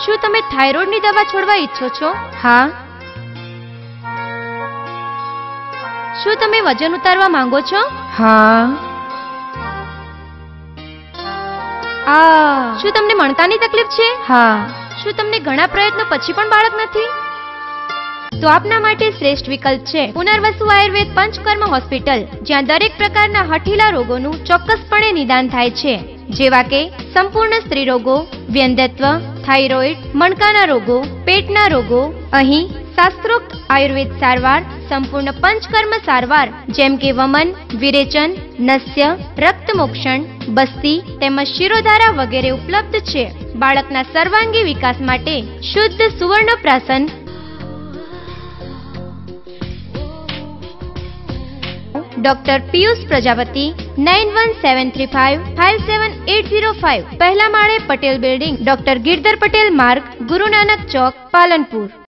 શું તમે થાઇરોઇડની દવા છોડવા ઈચ્છો છો? હા. શું તમે વજન ઉતારવા માંગો છો? હા. શું તમને મણકાની તકલીફ છે? હા. શું તમને ઘણા પ્રયત્નો પછી પણ બાળક નથી? તો આપના માટે શ્રેષ્ઠ વિકલ્પ છે પુનર્વસુ આયુર્વેદ પંચકર્મ હોસ્પિટલ, જ્યાં દરેક પ્રકારના હઠીલા રોગોનું ચોક્કસપણે નિદાન થાય છે, જેવા કે સંપૂર્ણ સ્ત્રી રોગો, વ્યંધ્યત્વ, થાઇરોઇડ, મણકાના રોગો, પેટના રોગો. અહીં શાસ્ત્રોક્ત આયુર્વેદ સારવાર, સંપૂર્ણ પંચકર્મ સારવાર જેમ કે વમન, વિરેચન, નસ્ય, રક્તમોક્ષણ, બસ્તી તેમજ શિરોધારા વગેરે ઉપલબ્ધ છે. બાળકના સર્વાંગી વિકાસ માટે શુદ્ધ સુવર્ણપ્રાશન ડોક્ટર પિયુષ પ્રજાપતિ 9173557805 પહેલા માળે પટેલ બિલ્ડિંગ, ડોક્ટર ગિરધર પટેલ માર્ગ, ગુરુ નાનક ચોક, પાલનપુર.